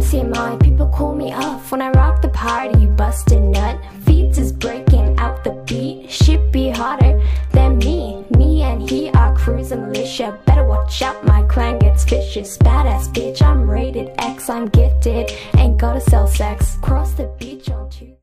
TMI, people call me off when I rock the party, you bust a nut. Feeds is breaking out the beat, shit be harder than me. Me and he are cruising militia, better watch out, my clan gets vicious. Badass bitch, I'm rated X, I'm gifted, ain't gotta sell sex. Cross the beach on Tuesday.